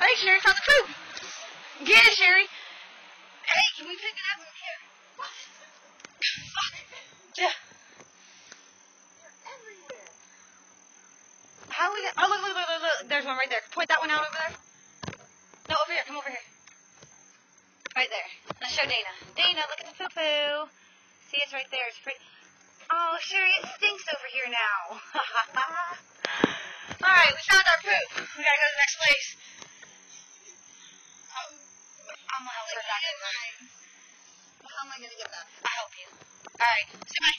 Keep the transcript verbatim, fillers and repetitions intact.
Hey, Sherry, found the poop. Get it, Sherry. Hey, can we pick it up from here? What? Fuck. Yeah. You're everywhere. How we got... Oh, look, look, look, look, look. There's one right there. Point that one out over there. No, over here. Come over here. Right there. Let's show Dana. Dana, look at the poo-poo. See, it's right there. It's pretty... Oh, Sherry, it stinks over here now. All right, we found our poop. We gotta go to the next place. Um, I'm gonna help her back. How am I gonna get that? I'll help you. All right, sit back.